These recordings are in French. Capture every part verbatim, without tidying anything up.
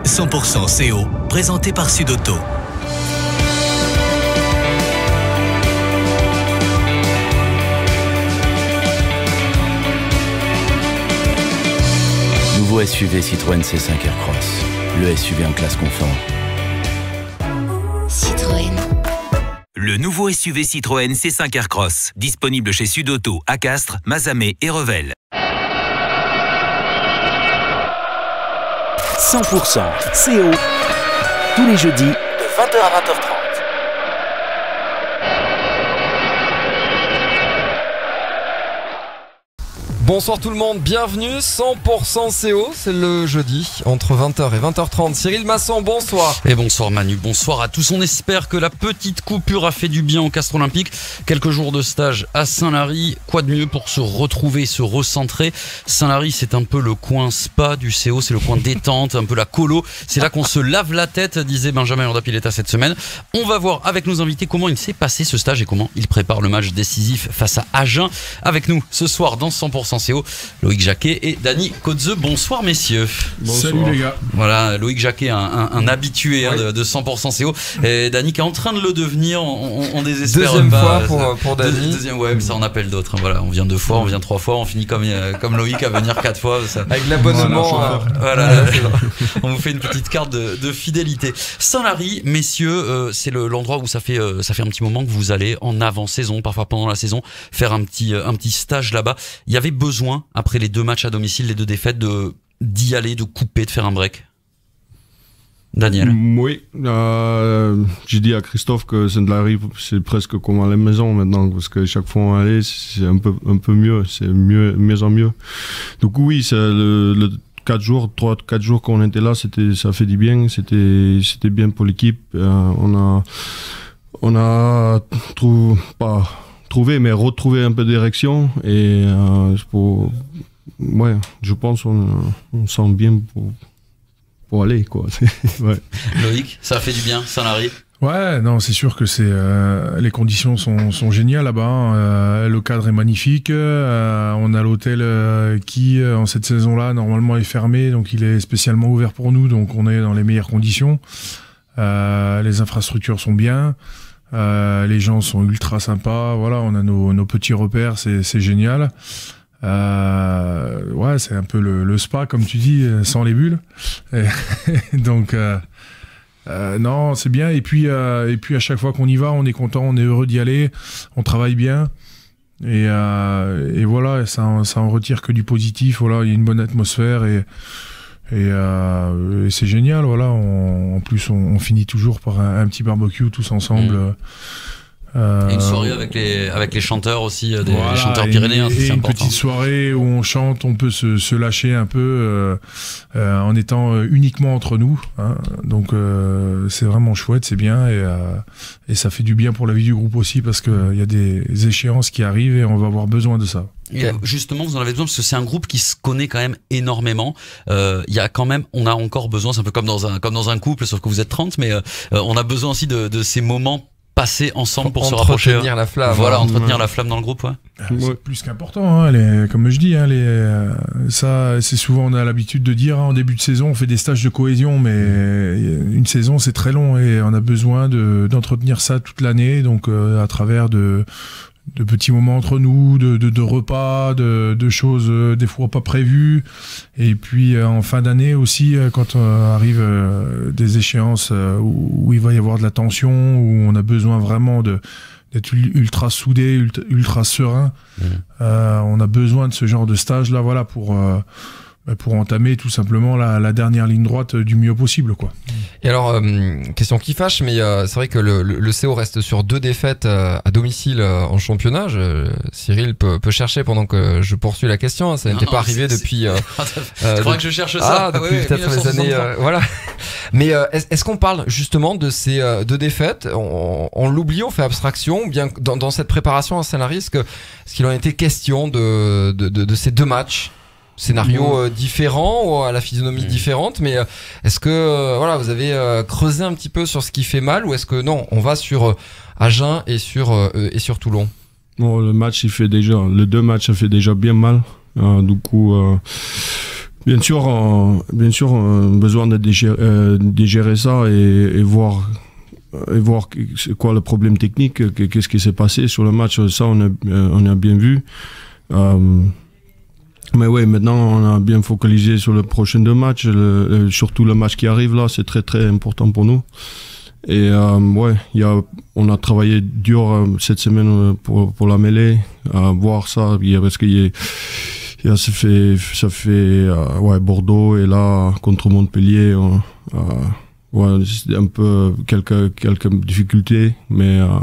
cent pour cent C O, présenté par Sudauto. Nouveau S U V Citroën C cinq Aircross, le S U V en classe confort. Citroën. Le nouveau S U V Citroën C cinq Aircross, disponible chez Sudauto, à Castres, Mazamet et Revel. cent pour cent C O, tous les jeudis, de vingt heures à vingt heures trente. Bonsoir tout le monde, bienvenue, cent pour cent C O, c'est le jeudi, entre vingt heures et vingt heures trente. Cyril Masson, bonsoir. Et bonsoir Manu, bonsoir à tous. On espère que la petite coupure a fait du bien au Castres Olympique. Quelques jours de stage à Saint-Lary, quoi de mieux pour se retrouver, se recentrer. Saint-Lary, c'est un peu le coin spa du C O, c'est le coin détente, un peu la colo. C'est là qu'on se lave la tête, disait Benjamin Urda-Pileta cette semaine. On va voir avec nos invités comment il s'est passé ce stage et comment il prépare le match décisif face à Agen. Avec nous ce soir dans cent pour cent C O, Loïc Jacquet et Dany Cotzeux. Bonsoir messieurs. Bonsoir. Salut les gars. Voilà, Loïc Jacquet, un, un, un habitué hein, oui. de, de cent pour cent C O. Et Dany qui est en train de le devenir, on, on, on désespère Deuxième pas. fois pour, pour Dany. Deuxième, ouais, mais ça on appelle d'autres. Hein, voilà, on vient deux fois, on vient trois fois, on finit comme, comme Loïc à venir quatre fois. Ça... Avec l'abonnement. Voilà, voilà, voilà on vous fait une petite carte de, de fidélité. Saint-Lary, messieurs, euh, c'est le, l'endroit où ça fait, euh, ça fait un petit moment que vous allez en avant-saison, parfois pendant la saison, faire un petit, un petit stage là-bas. Il y avait besoin, après les deux matchs à domicile, les deux défaites, de, d'y aller, de couper, de faire un break. Daniel. Oui, euh, j'ai dit à Christophe que Saint-Lary, c'est presque comme à la maison maintenant, parce que chaque fois on allait, c'est un peu, un peu mieux, c'est mieux, mieux en mieux. Donc oui, c'est le, le quatre jours, trois, quatre jours qu'on était là, c'était, ça fait du bien, c'était, c'était bien pour l'équipe. Euh, on a, on a trouvé, pas trouvé, mais retrouvé un peu d'érection et euh, pour, ouais, je pense qu'on on sent bien pour. Pour aller quoi. Ouais. Loïc, ça fait du bien, Saint-Lary. Ouais, non, c'est sûr que c'est euh, les conditions sont, sont géniales là-bas. Hein. Euh, le cadre est magnifique. Euh, on a l'hôtel euh, qui, euh, en cette saison-là, normalement est fermé, donc il est spécialement ouvert pour nous, donc on est dans les meilleures conditions. Euh, les infrastructures sont bien. Euh, les gens sont ultra sympas. Voilà, on a nos, nos petits repères, c'est, c'est génial. Euh, ouais, c'est un peu le, le spa, comme tu dis, sans les bulles. Et donc, euh, euh, non, c'est bien. Et puis, euh, et puis, à chaque fois qu'on y va, on est content, on est heureux d'y aller, on travaille bien. Et, euh, et voilà, ça, ça en retire que du positif. Voilà, il y a une bonne atmosphère et, et, euh, et c'est génial. Voilà, on, en plus, on, on finit toujours par un, un petit barbecue tous ensemble. Mmh. Euh, et une soirée avec les, avec les chanteurs aussi, des voilà, chanteurs pyrénéens, et, c'est et important. Une petite soirée où on chante, on peut se, se lâcher un peu euh, euh, en étant euh, uniquement entre nous. Hein. Donc euh, c'est vraiment chouette, c'est bien et, euh, et ça fait du bien pour la vie du groupe aussi parce qu'il euh, y a des échéances qui arrivent et on va avoir besoin de ça. Et justement, vous en avez besoin parce que c'est un groupe qui se connaît quand même énormément. Il euh, y a quand même, on a encore besoin, c'est un peu comme dans un, comme dans un couple, sauf que vous êtes trente, mais euh, on a besoin aussi de, de ces moments passer ensemble pour, pour se rapprocher. Entretenir la flamme. Voilà, hein. entretenir ouais. la flamme dans le groupe, ouais. C'est ouais. plus qu'important, hein, les, comme je dis, hein, les, euh, ça, c'est souvent, on a l'habitude de dire, hein, en début de saison, on fait des stages de cohésion, mais une saison, c'est très long et on a besoin de, d'entretenir ça toute l'année, donc euh, à travers de, de petits moments entre nous, de, de, de repas, de, de choses euh, des fois pas prévues. Et puis euh, en fin d'année aussi, euh, quand euh, arrivent euh, des échéances euh, où, où il va y avoir de la tension, où on a besoin vraiment de d'être ultra soudé, ultra, ultra serein. Mmh. Euh, on a besoin de ce genre de stage là, voilà, pour euh, pour entamer tout simplement la, la dernière ligne droite du mieux possible, quoi. Et alors, euh, question qui fâche, mais euh, c'est vrai que le, le, le C O reste sur deux défaites euh, à domicile euh, en championnat. Je, Cyril peut, peut chercher pendant que je poursuis la question. Hein, ça n'était pas arrivé c'est, depuis. Euh, euh, tu crois de... que je cherche ça? Ah, depuis ouais, peut-être les années. Euh, voilà. Mais euh, est-ce, est-ce qu'on parle justement de ces euh, deux défaites? On, on l'oublie, on fait abstraction. Ou bien dans, dans cette préparation à Saint-Lary, est-ce que, est-ce qu'il en était question de, de, de, de ces deux matchs? Scénario euh, différent ou à la physionomie mmh. différente, mais euh, est-ce que euh, voilà, vous avez euh, creusé un petit peu sur ce qui fait mal ou est-ce que non, on va sur euh, Agen et sur euh, et sur Toulon? Bon, le match il fait déjà, les deux matchs ça fait déjà bien mal. Euh, du coup, euh, Bien sûr, euh, bien sûr, euh, besoin de digérer, euh, digérer ça et, et voir, et voir c'est quoi le problème technique, qu'est-ce qui s'est passé sur le match. Ça, on a, on a bien vu. Euh, mais ouais, maintenant, on a bien focalisé sur le prochain deux matchs, le, le, surtout le match qui arrive là, c'est très très important pour nous. Et euh, ouais, y a, on a travaillé dur euh, cette semaine pour, pour la mêlée, à voir ça, parce qu'il y a Et là, ça fait, ça fait euh, ouais, Bordeaux et là, contre Montpellier, euh, euh, ouais, c'est un peu quelques, quelques difficultés, mais euh,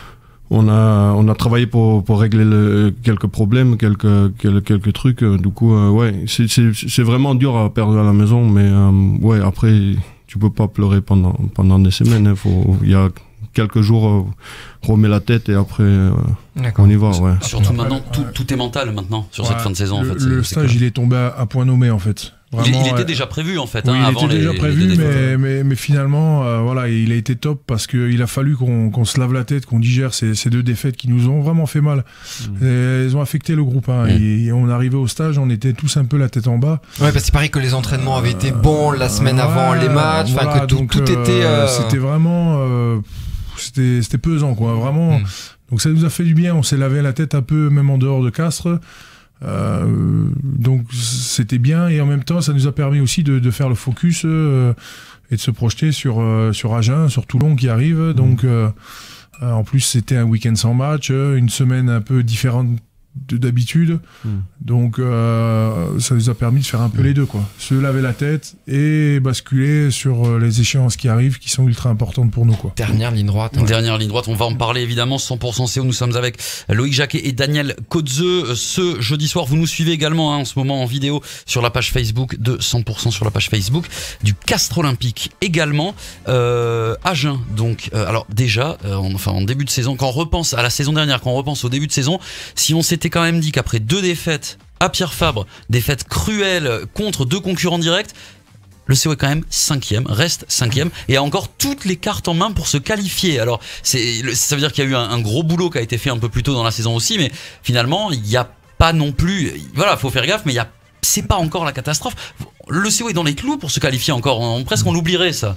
on, a, on a travaillé pour, pour régler le, quelques problèmes, quelques, quelques, quelques trucs. Du coup, euh, ouais, c'est, c'est, c'est vraiment dur à perdre à la maison, mais euh, ouais, après, tu peux pas pleurer pendant, pendant des semaines. Il faut, il y a quelques jours, euh, remet la tête et après euh, on y va. Ouais. Surtout maintenant, tout, tout est mental maintenant sur ouais, cette fin de saison. Le, en fait, le c'est, stage, c'est il est tombé à, à point nommé en fait. Vraiment, il, il était ouais. déjà prévu en fait. Oui, hein, il avant était les, déjà prévu, les mais, mais, mais finalement, euh, voilà, il a été top parce qu'il a fallu qu'on, qu'on se lave la tête, qu'on digère ces, ces deux défaites qui nous ont vraiment fait mal. Mmh. Et elles ont affecté le groupe. Hein, mmh. et, et on arrivait au stage, on était tous un peu la tête en bas. Ouais, parce qu'il paraît que les entraînements avaient été bons la semaine euh, avant ouais, les matchs, voilà, que tout, donc, tout euh, était. Euh... C'était vraiment, euh, c'était, c'était pesant, quoi, vraiment. Mmh. Donc ça nous a fait du bien. On s'est lavé la tête un peu, même en dehors de Castres. Euh, donc c'était bien et en même temps ça nous a permis aussi de, de faire le focus euh, et de se projeter sur, euh, sur Agen, sur Toulon qui arrive. Donc euh, euh, en plus c'était un week-end sans match, une semaine un peu différente de, d'habitude. Mmh. Donc euh, ça nous a permis de faire un peu mmh. les deux, quoi. Se laver la tête et basculer sur les échéances qui arrivent, qui sont ultra importantes pour nous, quoi. Dernière ligne droite. Ouais. Dernière ligne droite, on va en parler évidemment. Cent pour cent C O, nous sommes avec Loïc Jacquet et Daniel Kotzeu ce jeudi soir. Vous nous suivez également hein, en ce moment en vidéo sur la page Facebook de cent pour cent sur la page Facebook du Castres Olympique également. Euh, Agen, donc, euh, alors déjà, euh, en, enfin en début de saison, quand on repense à la saison dernière, quand on repense au début de saison, si on s'était quand même dit qu'après deux défaites à Pierre Fabre, défaites cruelles contre deux concurrents directs, le C O est quand même cinquième, reste cinquième et a encore toutes les cartes en main pour se qualifier. Alors c'est, ça veut dire qu'il y a eu un, un gros boulot qui a été fait un peu plus tôt dans la saison aussi, mais finalement il n'y a pas non plus, voilà, faut faire gaffe, mais il y a, c'est pas encore la catastrophe. Le C O est dans les clous pour se qualifier encore, on, presque on l'oublierait ça.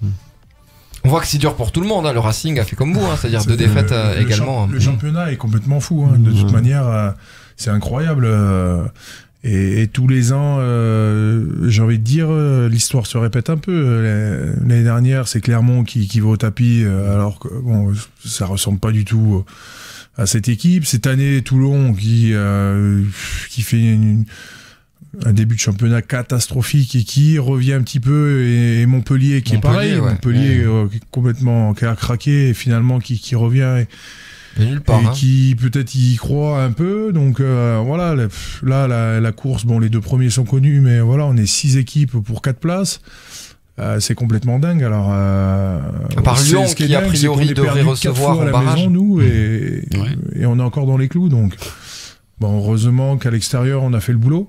On voit que c'est dur pour tout le monde, hein. Le Racing a fait comme vous, hein. C'est-à-dire c'est deux défaites euh, le également. Champ, le championnat est complètement fou, hein. De toute mmh. manière, euh, c'est incroyable. Euh, et, et tous les ans, euh, j'ai envie de dire, euh, l'histoire se répète un peu. L'année dernière, c'est Clermont qui, qui va au tapis, euh, alors que bon, ça ressemble pas du tout à cette équipe. Cette année, Toulon qui euh, qui fait une, un début de championnat catastrophique et qui revient un petit peu, et Montpellier qui Montpellier, est pareil, ouais. Montpellier ouais. Euh, qui est complètement qui a craqué et finalement qui, qui revient et, et, nulle part, et hein. qui peut-être y croit un peu. Donc euh, voilà, là la, la course, bon les deux premiers sont connus, mais voilà, on est six équipes pour quatre places. Euh, c'est complètement dingue. Alors, euh, à part Lyon qui, qui a priori devrait recevoir en barrage, maison, nous, et, ouais. et on est encore dans les clous. Donc, bon, heureusement qu'à l'extérieur on a fait le boulot.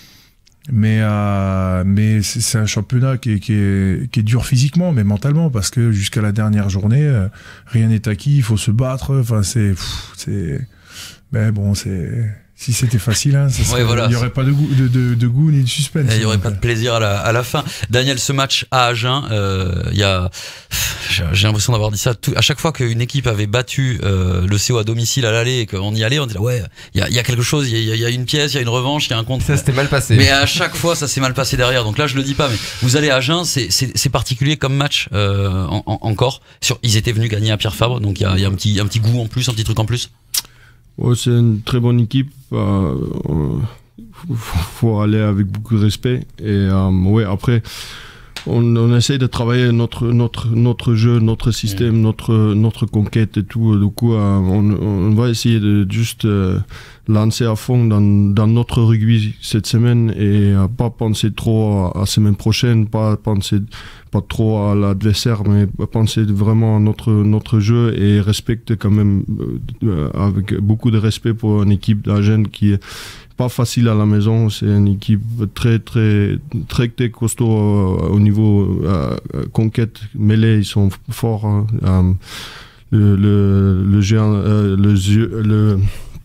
Mais, euh, mais c'est, c'est un championnat qui est, qui, est, qui est dur physiquement, mais mentalement, parce que jusqu'à la dernière journée, euh, rien n'est acquis, il faut se battre. Enfin, c'est, pff, c'est, mais bon, c'est. Si c'était facile, hein, ça serait, ouais, voilà. Il n'y aurait pas de goût, de, de, de goût ni de suspense. Il n'y aurait pas de plaisir à la, à la fin. Daniel, ce match à Agen, euh, il y a, j'ai l'impression d'avoir dit ça tout, à chaque fois qu'une équipe avait battu euh, le C O à domicile à l'aller et qu'on y allait, on disait ouais, il y a, y a quelque chose, il y a, y a une pièce, il y a une revanche, il y a un compte. Ça s'était mal passé. Mais à chaque fois, ça s'est mal passé derrière. Donc là, je le dis pas, mais vous allez à Agen, c'est, c'est, c'est particulier comme match euh, en, en, encore. Sur, ils étaient venus gagner à Pierre Fabre, donc il y a, y a un petit, un petit goût en plus, un petit truc en plus. Ouais, c'est une très bonne équipe. Euh, faut, faut aller avec beaucoup de respect. Et euh, ouais, après, on, on essaie de travailler notre notre notre jeu, notre système, mmh. notre notre conquête et tout. Du coup, euh, on, on va essayer de juste euh, lancer à fond dans dans notre rugby cette semaine et euh, pas penser trop à la semaine prochaine, pas penser pas trop à l'adversaire, mais penser vraiment à notre, notre jeu et respecter quand même euh, avec beaucoup de respect pour une équipe d'Agen qui est pas facile à la maison. C'est une équipe très très très, très costaud euh, au niveau euh, conquête mêlée, ils sont forts. Hein. Euh, le le le, géant, euh, le, le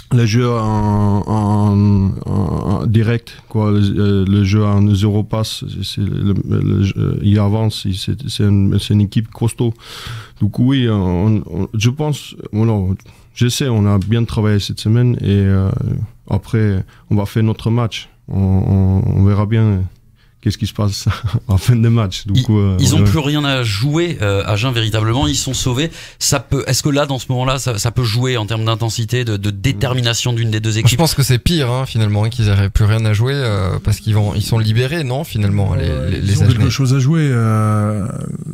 le jeu en, en, en direct, quoi, le, le jeu en zéro passe, c'est le, le, le, il avance, c'est, c'est, une, c'est une équipe costaud. Donc oui, on, on, je pense, voilà, je sais, on a bien travaillé cette semaine et euh, après, on va faire notre match. On, on, on verra bien qu'est-ce qui se passe en fin de match. Du ils coup, euh, ils ont ouais. plus rien à jouer, euh, Agen, véritablement. Ils sont sauvés. Ça peut, est-ce que là, dans ce moment-là, ça, ça peut jouer en termes d'intensité, de, de détermination d'une des deux équipes? Je pense que c'est pire, hein, finalement, hein, qu'ils n'auraient plus rien à jouer euh, parce qu'ils vont, ils sont libérés, non, finalement, les, les, les Ils ont Agenais. quelque chose à jouer. Euh,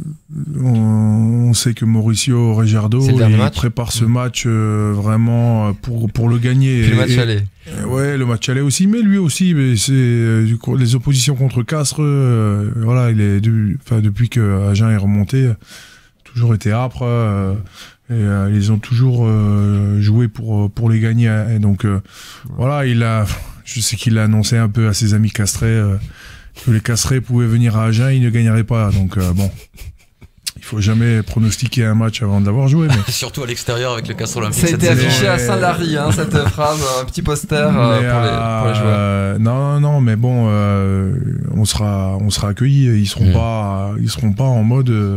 on, on sait que Mauricio Rejardo C'est le dernier il match. prépare ce match euh, vraiment pour pour le gagner. Puis le match Et- aller. et- Ouais, le match aller aussi, mais lui aussi. Mais c'est euh, du coup, les oppositions contre Castres. euh, voilà, il est du, enfin depuis que Agen est remonté, euh, toujours été âpre. euh, et euh, ils ont toujours euh, joué pour pour les gagner. Et donc euh, voilà, il a. Je sais qu'il a annoncé un peu à ses amis castrés euh, que les Castrés pouvaient venir à Agen, ils ne gagneraient pas. Donc euh, bon, il faut jamais pronostiquer un match avant de l'avoir joué. Mais, Surtout à l'extérieur avec le Castres Olympique. Ça a cette été saison. affiché à Ouais. Saint-Lary, hein, cette phrase, un petit poster euh, pour, mais, les, pour les joueurs. euh, non, non, non, mais bon, euh, on sera, on sera accueillis. Ils seront Mm. pas, ils seront pas en mode euh,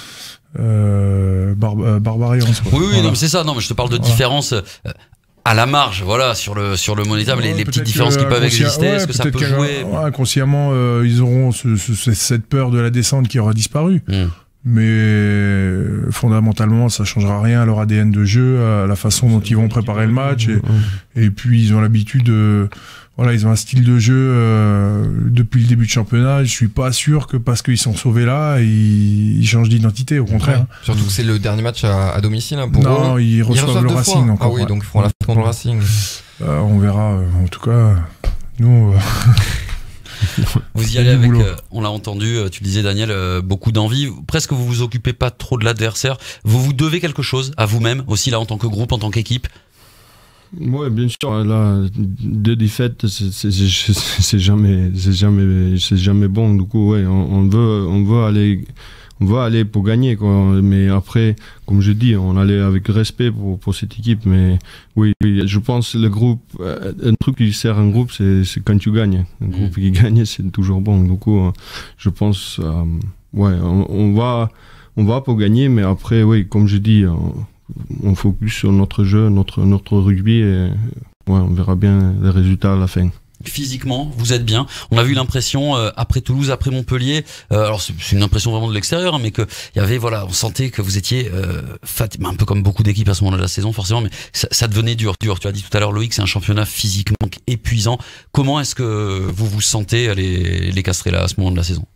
euh, bar- euh, barbarians. quoi. Oui, oui, Voilà. non, mais c'est ça. Non, mais je te parle de Voilà. différence euh, à la marge, voilà, sur le sur le monétable, les, Ouais, les petites peut-être différences que qui peuvent inconscient- exister. ouais, Est-ce que ça peut-être peut qu'in- jouer? ouais, inconsciemment, euh, ils auront ce, ce- ce- cette peur de la descente qui aura disparu. Mm. Mais euh, fondamentalement, ça changera rien à leur A D N de jeu, à la façon dont ils vont préparer le match. Et, et puis, ils ont l'habitude de... Voilà, ils ont un style de jeu euh, depuis le début de championnat. Je suis pas sûr que parce qu'ils sont sauvés là, ils, ils changent d'identité. Au contraire. Ouais. Surtout que c'est le dernier match à, à domicile hein, pour Non, eux. ils reçoivent le deux Racing fois. encore. Ah oui, ouais. donc ils feront la fête contre le Racing. Euh, on verra. euh, En tout cas, nous... euh, Vous y C'est allez du avec, boulot. euh, on l'a entendu, euh, tu le disais Daniel, euh, beaucoup d'envie. Presque vous vous occupez pas trop de l'adversaire. Vous vous devez quelque chose à vous-même aussi là en tant que groupe, en tant qu'équipe. Ouais, bien sûr. Là, deux défaites, c'est, c'est, c'est, c'est jamais, c'est jamais, c'est jamais bon. Du coup, ouais, on, on veut, on veut aller, on veut aller pour gagner, quoi. Mais après, comme je dis, on allait avec respect pour, pour cette équipe. Mais oui, oui, je pense que le groupe, un truc qui sert un groupe, c'est, c'est quand tu gagnes. Un groupe qui gagne, c'est toujours bon. Du coup, je pense, euh, ouais, on, on va, on va pour gagner. Mais après, oui, comme je dis. On, on focus sur notre jeu, notre, notre rugby et ouais, on verra bien les résultats à la fin. Physiquement, vous êtes bien. On a vu l'impression euh, après Toulouse, après Montpellier. Euh, alors c'est, c'est une impression vraiment de l'extérieur, hein, mais que il y avait, voilà, on sentait que vous étiez euh, fat, un peu comme beaucoup d'équipes à ce moment-là de la saison, forcément, mais ça, ça devenait dur, dur. Tu as dit tout à l'heure, Loïc, c'est un championnat physiquement épuisant. Comment est-ce que vous vous sentez les les Castrés là à ce moment de la saison?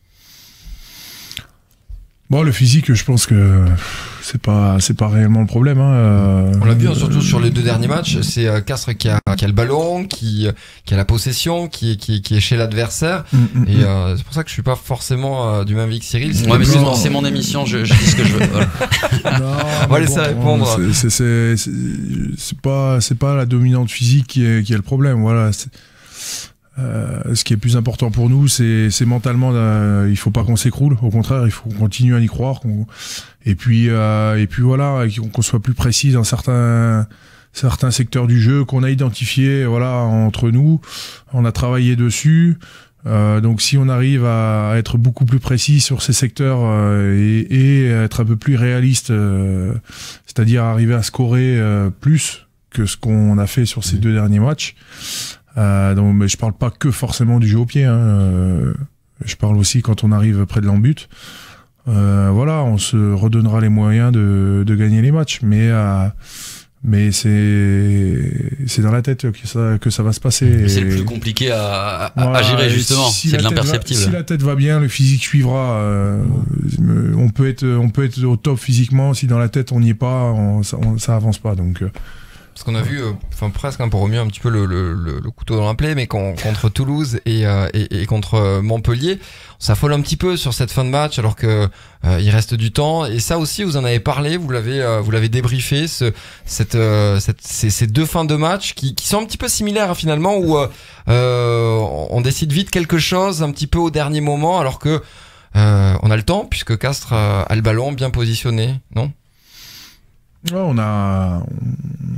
Bon, le physique, je pense que c'est pas, c'est pas réellement le problème. Hein. Euh, On l'a vu hein, surtout euh, sur les deux derniers matchs, c'est euh, Castres qui a, qui a le ballon, qui, qui a la possession, qui, qui, qui est chez l'adversaire. mm, mm, Et mm. euh, c'est pour ça que je suis pas forcément euh, du même avis que Cyril. Ouais, mais c'est, Non. c'est mon émission, je, je dis ce que je veux. Voilà. Non, On va mais laisser bon, répondre. C'est, c'est, c'est, c'est, c'est pas, c'est pas la dominante physique qui est, qui est le problème. Voilà. C'est, euh, ce qui est plus important pour nous, c'est, c'est mentalement. Euh, il faut pas qu'on s'écroule. Au contraire, il faut qu'on continue à y croire. Qu'on, et puis, euh, et puis voilà, qu'on, qu'on soit plus précis dans certains, certains secteurs du jeu qu'on a identifiés. Voilà, entre nous, on a travaillé dessus. Euh, donc si on arrive à être beaucoup plus précis sur ces secteurs euh, et, et être un peu plus réaliste, euh, c'est-à-dire arriver à scorer euh, plus que ce qu'on a fait sur ces deux derniers matchs. Euh, donc, mais je parle pas que forcément du jeu au pied. Hein, euh, je parle aussi quand on arrive près de l'embut. Euh, voilà, on se redonnera les moyens de, de gagner les matchs, mais euh, mais c'est c'est dans la tête que ça que ça va se passer. Mais c'est Et- le plus compliqué à, à, voilà, à gérer et justement. si c'est la de tête va- l'imperceptible. Si la tête va bien, le physique suivra. Euh, on peut être, on peut être au top physiquement. Si dans la tête on n'y est pas, on, ça, on- ça avance pas. Donc, euh, Parce qu'on a vu, euh, enfin presque, hein, pour remuer un petit peu le, le, le, le couteau dans la plaie, mais qu'on- contre Toulouse et, euh, et, et contre euh, Montpellier, on s'affole un petit peu sur cette fin de match, alors que euh, il reste du temps. Et ça aussi, vous en avez parlé, vous l'avez, euh, vous l'avez débriefé, ce, cette, euh, cette, ces, ces deux fins de match qui, qui sont un petit peu similaires hein, finalement, où euh, euh, on décide vite quelque chose un petit peu au dernier moment, alors que euh, on a le temps puisque Castres euh, a le ballon bien positionné, non? ouais, on a,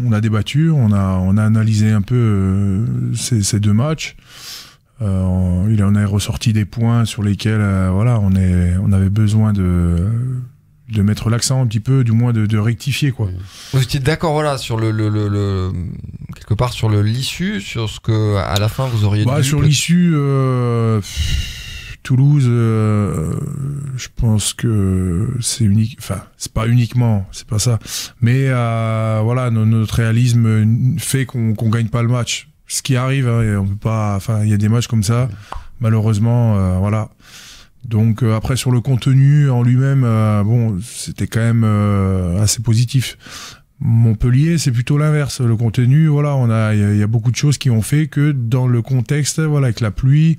on a débattu, on a, on a analysé un peu euh, ces, ces deux matchs. Euh, il en est ressorti des points sur lesquels euh, voilà, on, est, on avait besoin de, de mettre l'accent un petit peu, du moins de, de rectifier, quoi. Vous étiez d'accord, voilà, sur le, le, le, le quelque part sur le l'issue, sur ce que à la fin vous auriez bah, dû. Sur l'issue, euh, Toulouse, euh, je pense que c'est unique. Enfin, c'est pas uniquement, c'est pas ça. Mais euh, voilà, notre réalisme fait qu'on qu'on gagne pas le match. Ce qui arrive, hein, et on peut pas. Enfin, il y a des matchs comme ça. Malheureusement, euh, voilà. Donc euh, après sur le contenu en lui-même, euh, bon, c'était quand même euh, assez positif. Montpellier, c'est plutôt l'inverse. Le contenu, voilà, on a, il y, y a beaucoup de choses qui ont fait que dans le contexte, voilà, avec la pluie,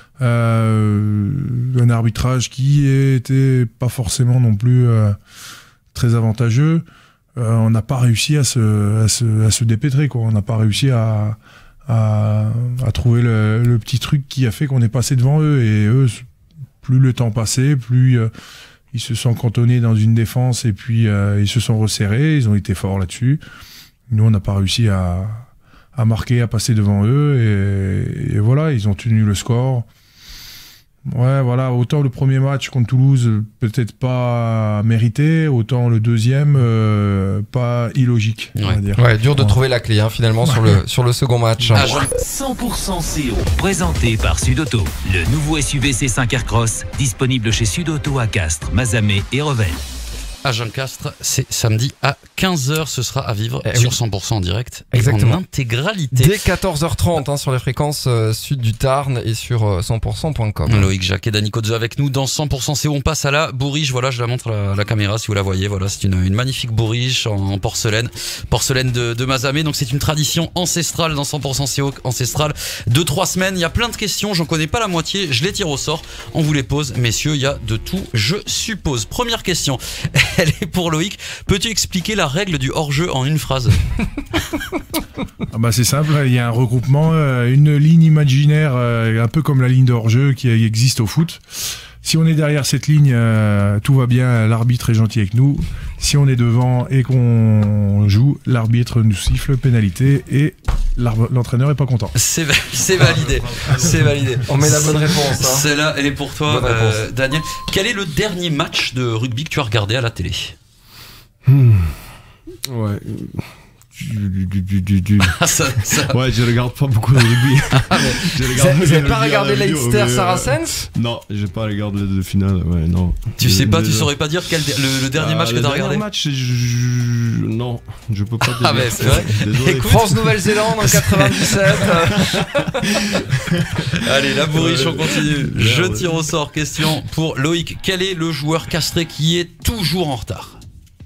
euh, un arbitrage qui était pas forcément non plus euh, très avantageux, euh, on n'a pas réussi à se, à se, à se dépêtrer, quoi. On n'a pas réussi à À, à trouver le, le petit truc qui a fait qu'on est passé devant eux, et eux, plus le temps passait, plus euh, ils se sont cantonnés dans une défense, et puis euh, ils se sont resserrés, ils ont été forts là-dessus. Nous, on n'a pas réussi à, à marquer, à passer devant eux, et, et voilà, ils ont tenu le score. Ouais, voilà, autant le premier match contre Toulouse, peut-être pas mérité, autant le deuxième, euh, pas illogique, on Ouais. va dire. Ouais, dur de Ouais. trouver la clé, hein, finalement, sur le sur le second match. Ah, je- cent pour cent C O, présenté par Sudauto. Le nouveau S U V C cinq Aircross, disponible chez Sudauto à Castres, Mazamet et Revel. Agen Castres, c'est samedi à quinze heures, ce sera à vivre Eh sur oui. cent pour cent en direct et Exactement. en intégralité. Dès quatorze heures trente, hein, sur les fréquences euh, sud du Tarn et sur euh, cent pour cent point com. Loïc Jacquet, Dani Cozzo avec nous dans cent pour cent C O. On passe à la bourriche. Voilà, je la montre à la, la caméra si vous la voyez. Voilà, c'est une, une magnifique bourriche en, en porcelaine, porcelaine de, de Mazamet. Donc c'est une tradition ancestrale dans cent pour cent C O, ancestrale de trois semaines. Il y a plein de questions, j'en connais pas la moitié. Je les tire au sort. On vous les pose, messieurs. Il y a de tout, je suppose. Première question, elle est pour Loïc. Peux-tu expliquer la règle du hors-jeu en une phrase? Ah bah c'est simple, il y a un regroupement, euh, une ligne imaginaire, euh, un peu comme la ligne de hors-jeu qui existe au foot. Si on est derrière cette ligne, euh, tout va bien, l'arbitre est gentil avec nous. Si on est devant et qu'on joue, l'arbitre nous siffle pénalité et l'entraîneur est pas content. C'est va- c'est validé. C'est validé. On met la bonne réponse. Hein. Celle-là, elle est pour toi, Bonne réponse. euh, Daniel. Quel est le dernier match de rugby que tu as regardé à la télé? Hmm. Ouais. Du, du, du, du, du. Ah, ça, ça- Ouais, je regarde pas beaucoup de rugby. Je Vous regarde avez, vous avez le pas rugby à regardé la vidéo, Leicester mais, euh, Saracens? Non, j'ai pas regardé les deux finales. Ouais, non. Tu sais pas, tu Désolé. saurais pas dire quel le, le dernier Ah, match que le t'as dernier regardé? match, je- je- non, je peux pas te dire. Ah, mais c'est vrai. Désolé. Écoute. France-Nouvelle-Zélande en quatre-vingt-dix-sept. Allez, la bourriche, on Ouais. continue. Merde. Je tire au sort. Question pour Loïc. Quel est le joueur castré qui est toujours en retard?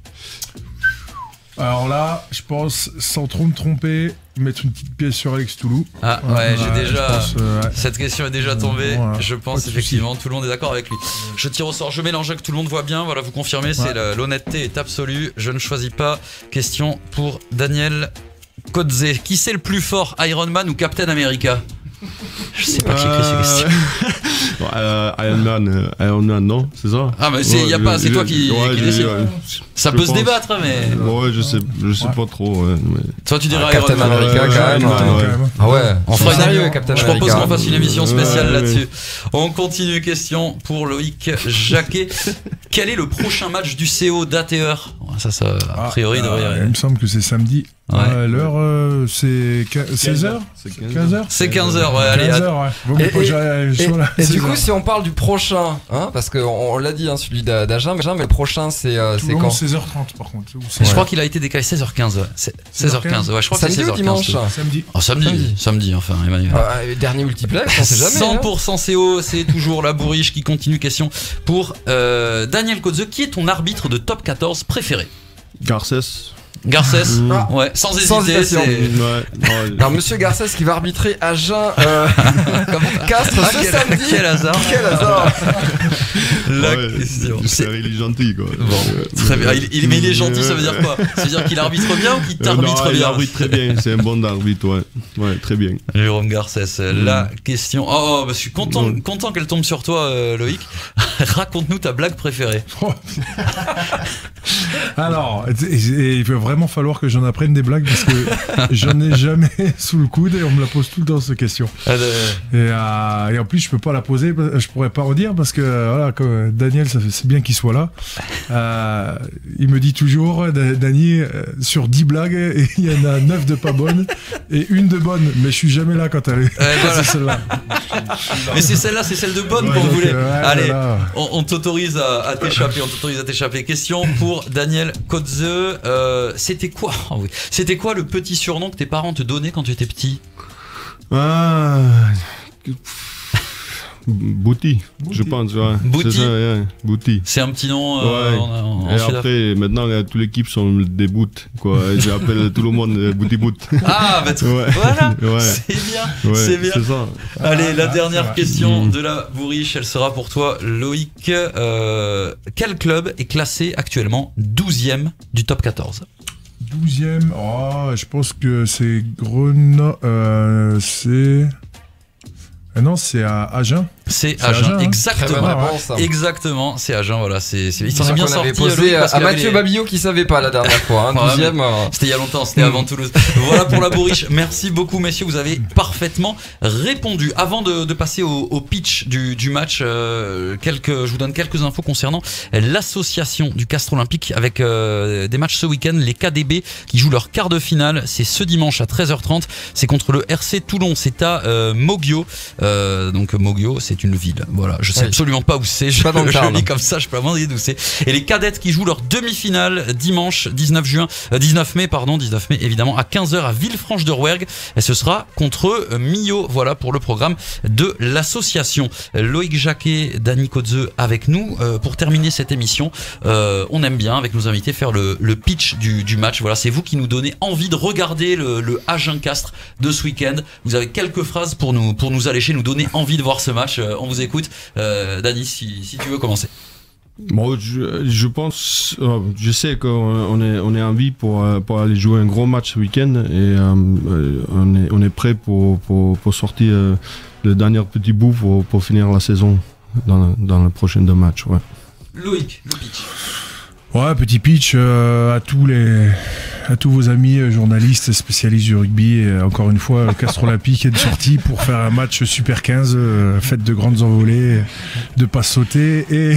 Alors là, je pense, sans trop me tromper, mettre une petite pièce sur Alex Toulou. Ah ouais, j'ai Ouais, déjà... je pense, euh, ouais. Cette question est déjà tombée, Ouais, je pas pense de souci. effectivement, tout le monde est d'accord avec lui. Je tire au sort, je mélange que tout le monde voit bien, voilà, vous confirmez, c'est Ouais. la- l'honnêteté est absolue, je ne choisis pas. Question pour Daniel Cozze. Qui c'est le plus fort, Iron Man ou Captain America? Je sais pas qui écrit ces questions. Bon, euh, Iron Man, euh, Iron Man, non, c'est ça? Ah mais c'est, y a Ouais, pas, je- c'est toi je- qui, ouais, qui je- décide. ouais. Ça je peut se pense. débattre, hein, mais... Ouais, je sais, je sais Ouais. pas trop. Ouais, mais... Toi tu dirais Ah, Iron Captain Man. America, Ouais, quand ouais, même. ouais, Quand ouais. même. Ah ouais, On fera une- sérieux, Captain Je America. propose qu'on fasse une émission spéciale Ouais, là-dessus. ouais. On continue, question pour Loïc Jacquet. Quel est le prochain match du C O d'A T R? Ça, ça, a priori, Ah, devrait y euh, arriver. il me semble que c'est samedi. Ouais. Euh, L'heure, euh, c'est seize heures C'est quinze heures C'est quinze heures, ouais, allez. quinze à- heures, ouais. Vaut mieux Et- pas que et- j'aille Et, sur la et du seize coup, heures. si on parle du prochain, hein, parce qu'on on l'a dit, hein, celui d'A- d'Agen, mais mais le prochain, c'est euh, c'est Toulon, quand? seize heures trente par contre. Ou Je crois qu'il a été décalé seize heures quinze. Ouais. C'est- seize heures quinze, ouais, je crois que c'est Samedi seize ou heures quinze. dimanche? tout. Samedi. Oh, samedi, Samedi. samedi, enfin, Emmanuel. Euh, Dernier multiplex, on sait jamais. cent hein. pour cent C O, c'est toujours la bourriche qui continue. Question pour euh, Daniel Cozze. Qui est ton arbitre de top quatorze préféré? Garcès. Garcès, Mmh. ouais, sans hésiter. Sans hésitation. c'est- Ouais, ouais. Alors, monsieur Garcès qui va arbitrer Agen, euh, Castres Ah, ce quel, samedi. quel hasard. Quel hasard. La Ouais, question. C'est C'est- il est gentil, quoi. Bon, très bien. Il, il- mais il est gentil, ça veut dire quoi? Ça veut dire qu'il arbitre bien ou qu'il Euh, t'arbitre non, il bien? arbitre très bien, c'est un bon arbitre, ouais. Ouais, très bien. Jérôme Garcès, la question. Oh, bah, je suis content, Mm. content qu'elle tombe sur toi, euh, Loïc. Raconte-nous ta blague préférée. Alors, il va vraiment falloir que j'en apprenne des blagues parce que j'en ai jamais sous le coude et on me la pose tout le temps cette question. Et, euh, et en plus, je peux pas la poser, je pourrais pas redire parce que voilà, comme Daniel, ça fait, c'est bien qu'il soit là. Euh, il me dit toujours, Dani, sur dix blagues, il y en a neuf de pas bonnes et une de bonne, mais je suis jamais là quand elle est. Ouais, voilà. C'est celle-là. Mais c'est celle-là, c'est celle de bonne Ouais, qu'on donc, voulait. ouais, Allez, voilà. on, on t'autorise à, à t'échapper, on t'autorise à t'échapper. Question pour Daniel Kotze. Euh, c'était quoi, oh oui. C'était quoi le petit surnom que tes parents te donnaient quand tu étais petit? Ah, Bouti, je pense. Ouais. Bouti. C'est ça, ouais. Bouti. C'est un petit nom. Euh, Ouais. en, en Et Sud-Afrique. après, maintenant, euh, toute l'équipe sont des bouts, quoi. Et j'appelle tout le monde euh, Bouti Bout. Ah, bah, t- Ouais. voilà, Ouais. c'est bien, Ouais, c'est bien. c'est ça. Allez, la Ah, dernière ça va. question Mmh. de la bourriche, elle sera pour toi, Loïc. Euh, quel club est classé actuellement douzième du top quatorze? douzième, oh, je pense que c'est Grenoble. Euh, c'est. Ah non, c'est à Agen. C'est C'est Agen, Agen, hein. exactement. Très bonne réponse. Exactement, c'est Agen, voilà. C'est, c'est... Il s'en C'est est bien qu'on avait sorti. posé Loïc, à, parce à qu'il avait Mathieu les- Babillot qui savait pas la dernière fois. Hein, Ouais, douzième. euh, C'était il y a longtemps, c'était avant Toulouse. Voilà pour la bourriche. Merci beaucoup, messieurs. Vous avez parfaitement répondu. Avant de, de passer au, au pitch du, du match, euh, quelques, je vous donne quelques infos concernant l'association du Castres Olympique avec euh, des matchs ce week-end. Les K D B qui jouent leur quart de finale. C'est ce dimanche à treize heures trente. C'est contre le R C Toulon. C'est à euh, Moggio. Euh, donc Moggio, c'est une ville. Voilà. Je sais Oui. absolument pas où c'est. Je, Pas dans le je Tarn. lis comme ça. Je peux pas dire d'où c'est. Et les cadettes qui jouent leur demi-finale dimanche dix-neuf juin, euh, dix-neuf mai, pardon, dix-neuf mai, évidemment, à quinze heures à Villefranche-de-Rouergue. Et ce sera contre euh, Millau. Voilà pour le programme de l'association. Loïc Jacquet, Dani Kotze avec nous. Euh, pour terminer cette émission, euh, on aime bien, avec nos invités, faire le, le pitch du, du match. Voilà, c'est vous qui nous donnez envie de regarder le, le Agen-Castres de ce week-end. Vous avez quelques phrases pour nous, pour nous allécher, nous donner envie de voir ce match. Euh, on vous écoute. Euh, Dani, si, si tu veux commencer. Bon, je, je pense, euh, je sais qu'on on est, on est en vie pour, euh, pour aller jouer un gros match ce week-end et euh, euh, on, est, on est prêt pour, pour, pour sortir euh, le dernier petit bout pour, pour finir la saison dans, dans le prochain deux matchs. Ouais. Loïc, le pitch. Ouais, petit pitch euh, à tous les, à tous vos amis euh, journalistes spécialistes du rugby. Et euh, encore une fois, le Castres Olympique est sorti pour faire un match Super quinze, euh, fête de grandes envolées, de pas sauter et,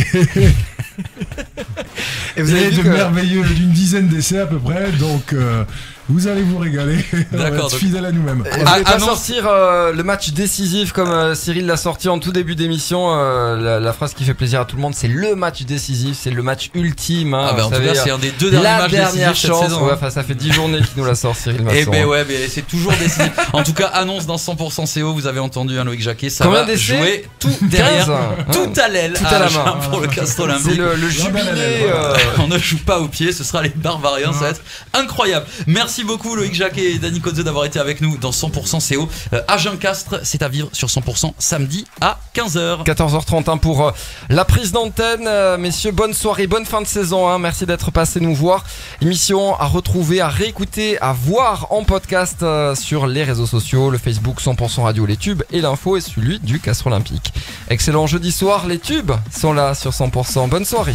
Et vous avez et vu de que- merveilleux d'une dizaine d'essais à peu près. Donc euh, vous allez vous régaler. On va D'accord, être donc- fidèles à nous-mêmes. Et vous Ah, allez pas annonce- sortir euh, le match décisif comme euh, Cyril l'a sorti en tout début d'émission. Euh, la, la phrase qui fait plaisir à tout le monde, c'est le match décisif, c'est le match ultime. Hein, Ah bah en vous tout savez, cas, c'est un des deux derniers la matchs dernière décisifs chance. cette saison. Ouais, hein. enfin, ça fait dix journées qu'il nous la sort, Cyril Eh Masson. ben ouais, mais c'est toujours décisif. En tout cas, annonce dans cent pour cent C O, vous avez entendu un Loïc Jacquet, ça Combien va d'essais jouer tout derrière, quinze, tout à l'aile, Tout à la Agen main. pour le Castres C'est Olympique. le, le jubilé. euh, On ne joue pas au pied, ce sera les Barbariens, ça va être incroyable. Merci beaucoup Loïc Jacquet et Dani Kotze d'avoir été avec nous dans cent pour cent C O. Euh, Agen-Castres, c'est à vivre sur cent pour cent samedi à quinze heures. quatorze heures trente hein, pour euh, la prise d'antenne. Euh, messieurs, bonne soirée, bonne fin de saison. Hein. Merci d'être passés nous voir. Émission à retrouver, à réécouter, à voir en podcast euh, sur les réseaux sociaux, le Facebook cent pour cent Radio, les tubes et l'info est celui du Castres Olympique. Excellent jeudi soir, les tubes sont là sur cent pour cent. Bonne soirée.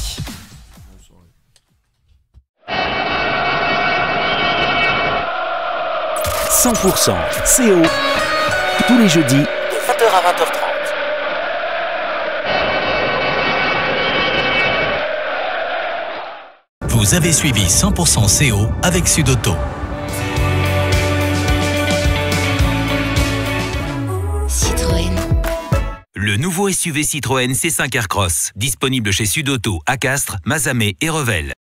cent pour cent C O, tous les jeudis de vingt heures à vingt heures trente. Vous avez suivi cent pour cent C O avec Sudauto. Citroën. Le nouveau S U V Citroën C cinq Aircross, disponible chez Sudauto à Castres, Mazamet et Revel.